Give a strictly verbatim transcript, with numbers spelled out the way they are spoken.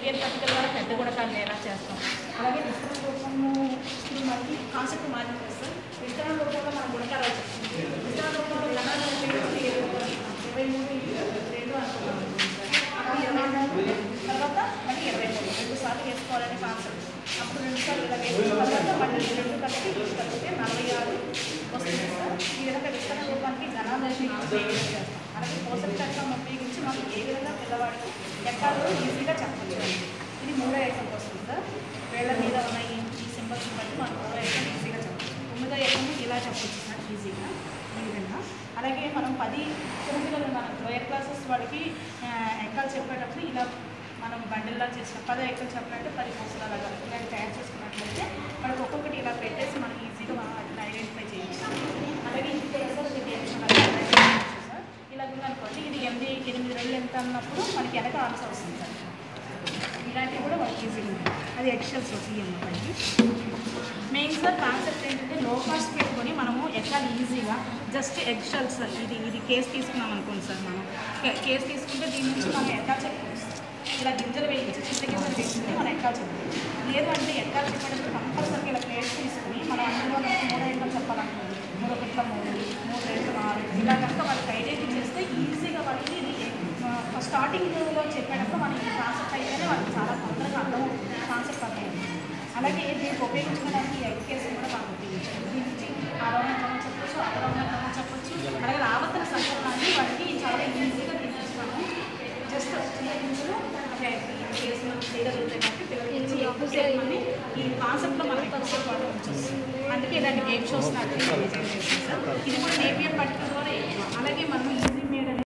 Napier పట్టిక ద్వారా పెద్ద గుణకాలను ఎలా చేస్తాం. అలాగే విస్తరణ రూపము ఇప్పుడు మనకి కాన్సెప్ట్ మారింది కదా సార్. విస్తరణ రూపంలో మనం గుణకాలు విస్తరణ రూపంలో గణాలు ఇరవై మూడు రెండు అనుకున్నాం. ఇరవై మూడు తర్వాత మళ్ళీ ఇరవై మూడు రెండు సార్లు వేసుకోవాలనే కాన్సెప్ట్. అప్పుడు రెండు సార్లు ఇలా వేసుకున్న తర్వాత మళ్ళీ రెండు కలిపి కలిపితే నలభై ఆరు వస్తుంది సార్. ఈ విధంగా విస్తరణ రూపానికి గణాలను చేస్తాం. అలాగే పోషక చక్రం ఉపయోగించి మనం ఏ విధంగా పిల్లవాడికి ఎక్కాలో ఈజీగా చెప్పచ్చు. ఇది మూడో ఐటమ్ వస్తుంది సార్. వేళ్ళ మీద ఉన్న ఈ ఈ సింబల్స్ బట్టి మనం మూడో ఐటమ్ ఈజీగా చెప్పచ్చు. తొమ్మిదో ఐటమ్ ఇలా చెప్పచ్చు సార్ ఈజీగా ఈ విధంగా. అలాగే మనం పది తొమ్మిదిలో మనం లోయర్ క్లాసెస్ వాడికి ఎక్కాలు చెప్పేటప్పుడు ఇలా మనం బండిల్లా చేసిన పది ఎక్కలు చెప్పినట్టు పది పూసలు అలాగా ఇలాంటి తయారు చేసుకున్నట్లయితే మనకు ఒక్కొక్కటి ఇలా పెట్టేసి మనం ఈజీగా మనం వాటిని ఐడెంటిఫై చేయొచ్చు. అలాగే ఇది సార్ ఇది సార్ ఇలా ఉందనుకోండి. ఇది ఎనిమిది ఎనిమిది రెండు ఎంత అన్నప్పుడు మనకి వెనక ఆన్సర్ వస్తుంది సార్. ఇలాంటివి కూడా మనకి ఈజీగా ఉంది. అది ఎక్సెల్స్ వస్తాయి అన్నప్పటికీ. మెయిన్ సార్ కాన్సెప్ట్ ఏంటంటే లో కాస్ట్ పెట్టుకొని మనము ఎక్కాలి ఈజీగా. Just excels sir. ఇది ఇది కేసు తీసుకున్నాం అనుకోండి సార్. మనం కేసు తీసుకుంటే దీని నుంచి మనం ఎక్కాలి చెప్పుకోవచ్చు. ఇలా గింజలు వేయించి చిన్న గింజలు వేసుకుని మనం ఎక్కాలి చెప్పాలి. లేదు అంటే ఎక్కాలి చెప్పేటప్పుడు కంపల్సరీ ఇలా ప్లేట్స్ తీసుకుని మనం అందులో మూడు ఐటమ్ చెప్పాలనుకోండి. మూడు ఒకట్ల మూడు మూడు రెండు నాలుగు ఇలా కనుక వాళ్ళకి ఐడెంటిఫై చేస్తే ఈజీగా వాళ్ళకి ఇది స్టార్టింగ్లో చెప్పేటప్పుడు మనకి ఈ కాన్సెప్ట్ అయితేనే వాళ్ళకి చాలా తొందరగా అర్థం కాన్సెప్ట్ అర్థమైంది. అలాగే దీనికి ఉపయోగించుకోవడానికి ఎగ్ కేసు కూడా మనం ఉపయోగించాలి. దీని నుంచి ఆరోగ్యం చెప్పచ్చు, అగ్రహం చెప్పచ్చు. అలాగే ఆవర్తన సంకలనాన్ని వాళ్ళకి చాలా ఈజీగా తీసుకున్నాము. జస్ట్ చిన్న గింజలు అంటే కేసులు చేయగలుగుతాయి కాబట్టి పిల్లలకి ఎక్కువసేపు ఈ కాన్సెప్ట్లో మనం ఎక్కువసేపు వాళ్ళు వచ్చేస్తాం. అందుకే ఇలాంటి గేమ్ షోస్ నాకు డిజైన్ చేస్తాం సార్. ఇది కూడా నేపియర్ పట్టిక ద్వారా అలాగే మనం